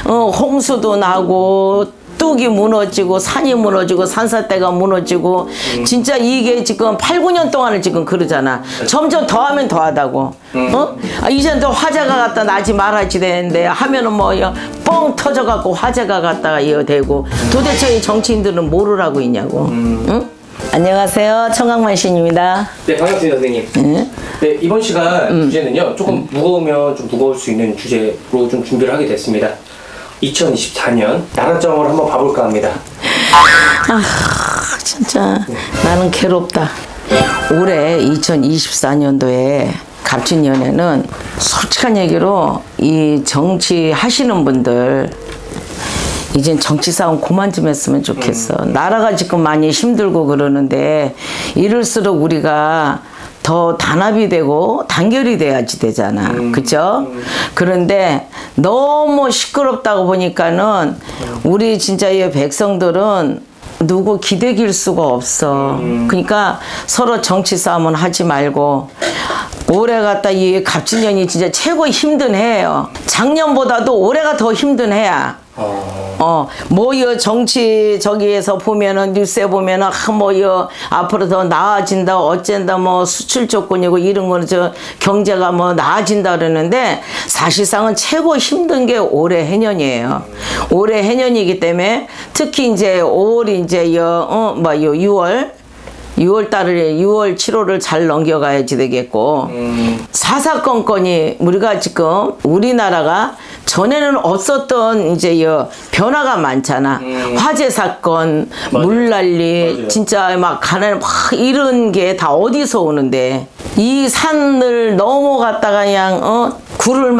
홍수도 나고 뚝이 무너지고 산이 무너지고 산사대가 무너지고 진짜 이게 지금 8, 9년 동안을 지금 그러잖아. 점점 더하면 더하다고. 이젠 또 화재가 갖다 나지 말아야지 되는데 하면은 뭐요 뻥 터져갖고 화재가 갖다가 이어 되고 도대체 이 정치인들은 뭐를 하고 있냐고. 응? 안녕하세요. 청강만 시인입니다. 네, 반갑습니다, 선생님. 네, 이번 시간 주제는요, 조금 무거우면 좀 무거울 수 있는 주제로 좀 준비를 하게 됐습니다. 2024년 나라점을 한번 봐볼까 합니다. 아, 진짜 나는 괴롭다. 올해 2024년도에 갑진년에는 솔직한 얘기로 이 정치 하시는 분들 이젠 정치 싸움 그만 좀 했으면 좋겠어. 나라가 지금 많이 힘들고 그러는데 이럴수록 우리가 더 단합이 되고 단결이 돼야지 되잖아. 그죠? 그런데 너무 시끄럽다고 보니까는 우리 진짜 이 백성들은 누구 기대길 수가 없어. 그러니까 서로 정치 싸움은 하지 말고 올해 갔다 이 갑진년이 진짜 최고 힘든 해예요. 작년보다도 올해가 더 힘든 해야. 뭐여 정치 저기에서 보면은 뉴스에 보면은 뭐여 앞으로 더 나아진다 어쩐다 뭐 수출 조건이고 이런 거는 저 경제가 뭐 나아진다 그러는데 사실상은 최고 힘든 게 올해 해년이에요. 올해 해년이기 때문에 특히 이제 5월 이제 6월 달을 6월 7월을 잘 넘겨가야지 되겠고 사사건건이 우리가 지금 우리나라가 전에는 없었던 이제 변화가 많잖아. 화재 사건, 물난리, 맞아요. 진짜 막 가난 막 이런 게 다 어디서 오는데 이 산을 넘어갔다가 그냥 굴을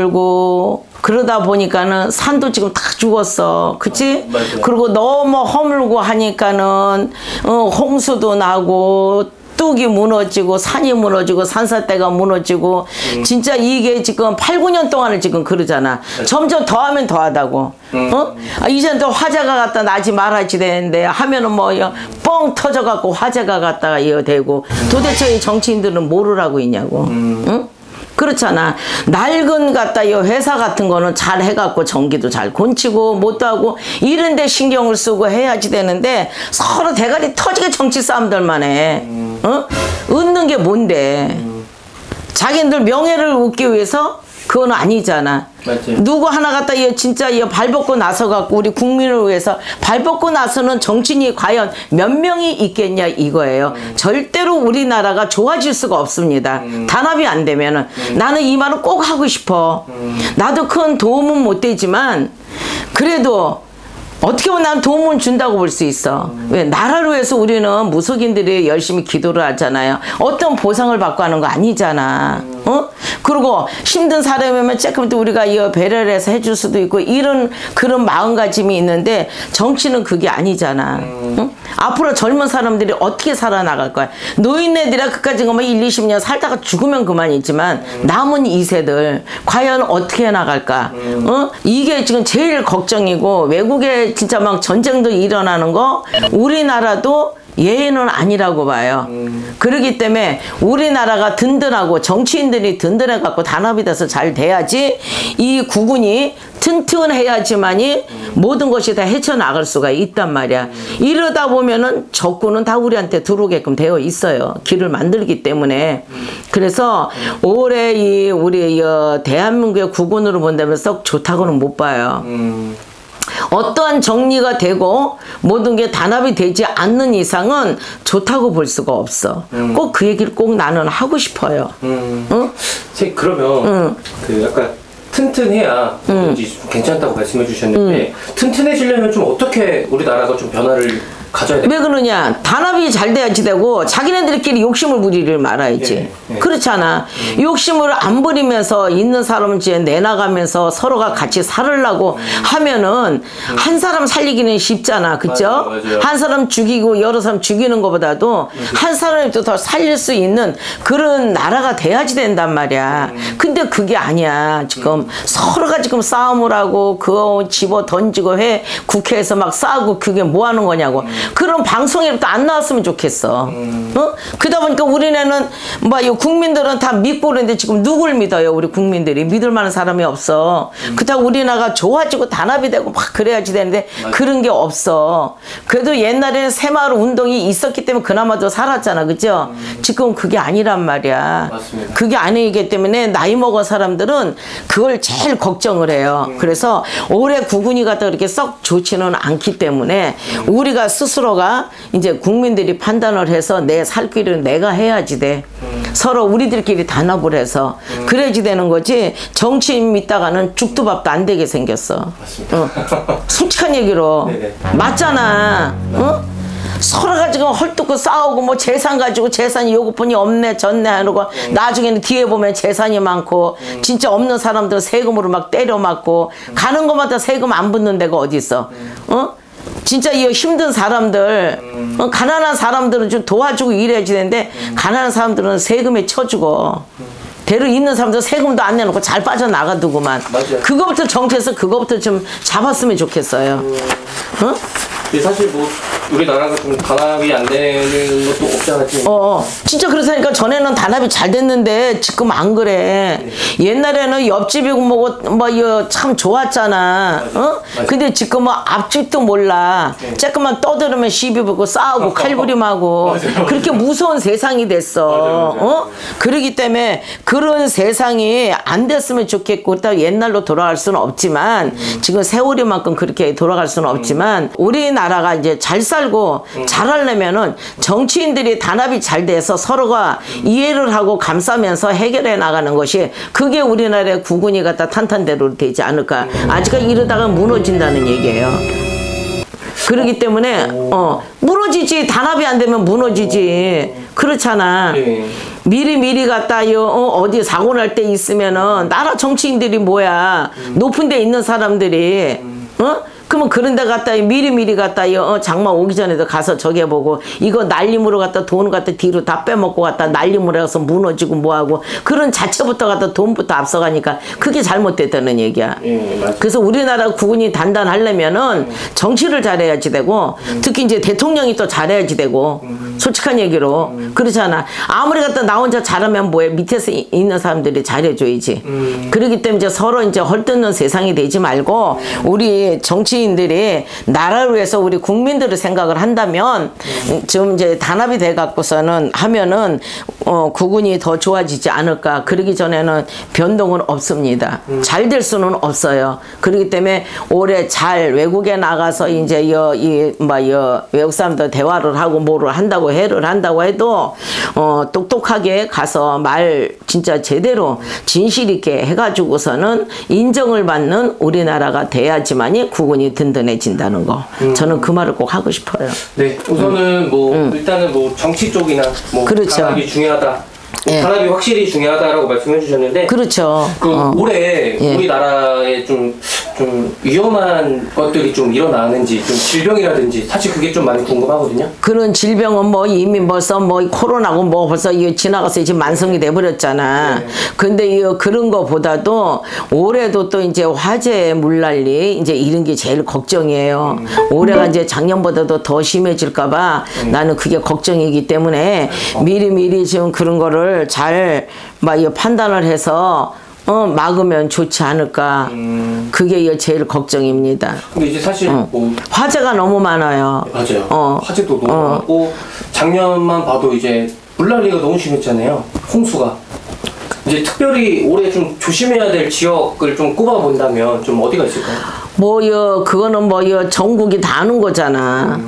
만들고 그러다 보니까는 산도 지금 다 죽었어. 그치? 그리고 너무 허물고 하니까는 홍수도 나고 뚝이 무너지고 산이 무너지고 산사대가 무너지고 진짜 이게 지금 8, 9년 동안을 지금 그러잖아. 점점 더하면 더하다고. 이젠 또 화재가 갖다 나지 말아야지 되는데 하면은 뭐요 뻥 터져갖고 화재가 갖다가 이어 되고 도대체 이 정치인들은 뭐를 하고 있냐고. 응? 그렇잖아. 낡은 갖다 이 회사 같은 거는 잘 해갖고 전기도 잘 곤치고 못도 하고 이런데 신경을 쓰고 해야지 되는데 서로 대가리 터지게 정치 싸움들만 해. 얻는 게 뭔데? 자기들 명예를 얻기 위해서 그건 아니잖아. 맞지. 누구 하나 갖다 진짜 발 벗고 나서 갖고 우리 국민을 위해서 발 벗고 나서는 정치인이 과연 몇 명이 있겠냐 이거예요. 절대로 우리나라가 좋아질 수가 없습니다. 단합이 안 되면은. 나는 이 말을 꼭 하고 싶어. 나도 큰 도움은 못 되지만 그래도 어떻게 보면 난 도움을 준다고 볼 수 있어. 왜? 나라를 위해서 우리는 무속인들이 열심히 기도를 하잖아요. 어떤 보상을 받고 하는 거 아니잖아. 그리고 힘든 사람이면 조금 또 우리가 배려를 해서 해줄 수도 있고 이런 그런 마음가짐이 있는데 정치는 그게 아니잖아. 앞으로 젊은 사람들이 어떻게 살아나갈 거야. 노인네들이야 그까지 뭐 1, 20년 살다가 죽으면 그만이지만 남은 2세들 과연 어떻게 나갈까. 이게 지금 제일 걱정이고 외국에 진짜 막 전쟁도 일어나는 거 우리나라도 예외는 아니라고 봐요. 그렇기 때문에 우리나라가 든든하고 정치인들이 든든해 갖고 단합이 돼서 잘 돼야지 이 국군이 튼튼해야지만이 모든 것이 다 헤쳐나갈 수가 있단 말이야. 이러다 보면은 적군은 다 우리한테 들어오게끔 되어 있어요. 길을 만들기 때문에. 그래서 올해 우리 대한민국의 국군으로 본다면 썩 좋다고는 못 봐요. 어떠한 정리가 되고 모든 게 단합이 되지 않는 이상은 좋다고 볼 수가 없어. 꼭 그 얘기를 꼭 나는 하고 싶어요. 응? 그러면 그 약간 튼튼해야 괜찮다고 말씀해 주셨는데 튼튼해지려면 좀 어떻게 우리나라가 좀 변화를 가져야 돼? 왜 그러냐? 단합이 잘 돼야지 되고 자기네들끼리 욕심을 부리를 말아야지. 그렇잖아. 욕심을 안 부리면서 있는 사람을 내나가면서 서로가 같이 살으려고 하면은 한 사람 살리기는 쉽잖아. 그쵸? 맞아요. 한 사람 죽이고 여러 사람 죽이는 것보다도 한 사람이 또 더 살릴 수 있는 그런 나라가 돼야지 된단 말이야. 근데 그게 아니야. 지금 서로가 지금 싸움을 하고 그거 집어 던지고 국회에서 막 싸우고 그게 뭐 하는 거냐고. 그런 방송에 또 안 나왔으면 좋겠어. 어? 그러다 보니까 우리네는 뭐 이 국민들은 다 믿고 그러는데 지금 누굴 믿어요? 우리 국민들이 믿을 만한 사람이 없어. 그렇다고 우리나라가 좋아지고 단합이 되고 막 그래야지 되는데 그런 게 없어. 그래도 옛날에는 새마을 운동이 있었기 때문에 그나마도 살았잖아, 그죠? 지금 그게 아니란 말이야. 맞습니다. 그게 아니기 때문에 나이 먹은 사람들은 그걸 제일 걱정을 해요. 그래서 올해 구군이가 또 이렇게 썩 좋지는 않기 때문에 우리가 스스로가 이제 국민들이 판단을 해서 내 살 길은 내가 해야지 돼. 서로 우리들끼리 단합을 해서 그래야지 되는 거지. 정치인 믿다가는 죽도 밥도 안 되게 생겼어. 솔직한 얘기로. 네네. 맞잖아. 어? 서로가 지금 헐뜯고 싸우고 뭐 재산 가지고 재산이 요것뿐이 없네 졌네 하고 나중에는 뒤에 보면 재산이 많고 진짜 없는 사람들은 세금으로 막 때려 맞고 가는 것마다 세금 안 붙는 데가 어디 있어? 어? 진짜 이 힘든 사람들, 가난한 사람들은 좀 도와주고 이래야지 되는데 가난한 사람들은 세금에 쳐주고 대로 있는 사람들 세금도 안 내놓고 잘 빠져나가두고만. 맞아요. 그거부터 정치해서 그거부터 좀 잡았으면 좋겠어요. 어? 사실 뭐 우리나라가 좀 단합이 안 되는 것도 없지 않았지. 진짜 그렇다니까. 전에는 단합이 잘 됐는데 지금 안 그래. 옛날에는 옆집이고 뭐 이거 참 좋았잖아. 어? 근데 지금은 앞집도 몰라. 조금만 떠들으면 시비 붙고 싸우고 칼부림하고 그렇게 무서운 세상이 됐어. 어? 그러기 때문에 그런 세상이 안 됐으면 좋겠고 또 옛날로 돌아갈 수는 없지만 지금 세월이만큼 그렇게 돌아갈 수는 없지만 우리나라가 이제 잘 살고 잘하려면은 정치인들이 단합이 잘 돼서 서로가 이해를 하고 감싸면서 해결해 나가는 것이 그게 우리나라의 구군이 갖다 탄탄대로 되지 않을까. 아직까지 이러다가 무너진다는 얘기예요. 그렇기 때문에 무너지지. 단합이 안 되면 무너지지. 그렇잖아. 미리 갖다 어디 사고 날 때 있으면은 나라 정치인들이 뭐야. 높은 데 있는 사람들이 그러면 그런 데 갖다 미리 갖다 장마 오기 전에도 가서 저기 보고 이거 날림으로 갖다 돈 갖다 뒤로 다 빼먹고 갖다 날림으로 해서 무너지고 뭐하고 그런 자체부터 갖다 돈부터 앞서가니까 그게 잘못됐다는 얘기야. 그래서 우리나라 국군이 단단하려면은 정치를 잘해야지 되고 특히 이제 대통령이 또 잘해야지 되고 솔직한 얘기로 그렇잖아. 아무리 갖다 나 혼자 잘하면 뭐해. 밑에서 있는 사람들이 잘해줘야지. 그렇기 때문에 이제 서로 이제 헐뜯는 세상이 되지 말고 우리 정치인들이 나라를 위해서 우리 국민들을 생각을 한다면 좀 이제 단합이 돼 갖고서는 하면은 국군이 더 좋아지지 않을까. 그러기 전에는 변동은 없습니다. 잘 될 수는 없어요. 그렇기 때문에 올해 잘 외국에 나가서 이제 외국 사람들 대화를 하고 뭐를 한다고 해를 한다고 해도 똑똑하게 가서 말 진짜 제대로 진실 있게 해가지고서는 인정을 받는 우리나라가 돼야지만이 국군이 든든해진다는 거. 저는 그 말을 꼭 하고 싶어요. 네, 우선은 일단은 정치 쪽이나 그렇죠. 단합이 중요하다. 단합이 확실히 중요하다라고 말씀해 주셨는데 그렇죠. 올해 우리나라에 좀 위험한 것들이 좀 일어나는지 좀 질병이라든지 사실 그게 좀 많이 궁금하거든요. 그런 질병은 이미 벌써 코로나고 벌써 이거 지나가서 지금 만성이 돼버렸잖아. 근데 그런 거보다도 올해도 또 이제 화재 물난리 이제 이런 게 제일 걱정이에요. 올해가 이제 작년보다도 더 심해질까봐 나는 그게 걱정이기 때문에 미리 지금 그런 거를 잘 판단을 해서 막으면 좋지 않을까. 그게 제일 걱정입니다. 근데 이제 사실 화재가 너무 많아요. 맞아요. 화재도 너무 많고 작년만 봐도 이제 물난리가 너무 심했잖아요. 홍수가. 이제 특별히 올해 좀 조심해야 될 지역을 좀 꼽아본다면 좀 어디가 있을까요? 그거는 전국이 다 아는 거잖아.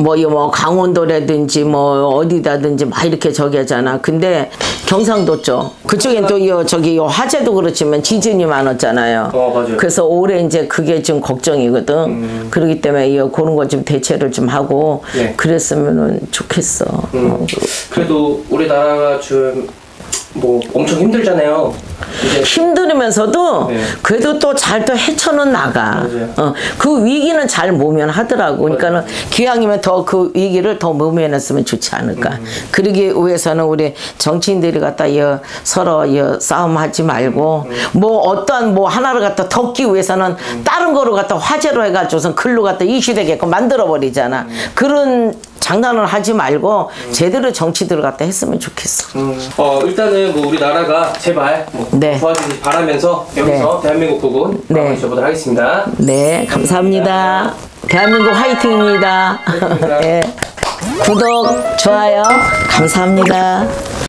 강원도라든지 어디다든지 막 이렇게 저기 하잖아. 근데 경상도 쪽 그쪽엔 또 화재도 그렇지만 지진이 많았잖아요. 맞아요. 그래서 올해 이제 그게 좀 걱정이거든. 그렇기 때문에 그런 거 좀 대체를 좀 하고 그랬으면 좋겠어. 그래도 우리나라가 지금 엄청 힘들잖아요. 힘들면서도 네. 그래도 또 잘 또 헤쳐는 나가. 맞아요. 그 위기는 잘 모면하더라고. 그러니까는 기왕이면 더 그 위기를 더 모면했으면 좋지 않을까. 그러기 위해서는 우리 정치인들이 갖다 서로 싸움하지 말고 뭐 어떠한 뭐 하나를 갖다 덮기 위해서는 다른 거를 갖다 화제로 해가지고선 글로 갖다 이슈되게끔 만들어 버리잖아. 그런 장난을 하지 말고 제대로 정치들을 갖다 했으면 좋겠어. 일단은 뭐 우리나라가 제발 뭐 네. 좋아지길 바라면서 여기서 대한민국 부분 네. 마무리해보도록 하겠습니다. 네, 감사합니다. 대한민국 화이팅입니다. 화이팅입니다. 네. 구독, 좋아요, 감사합니다.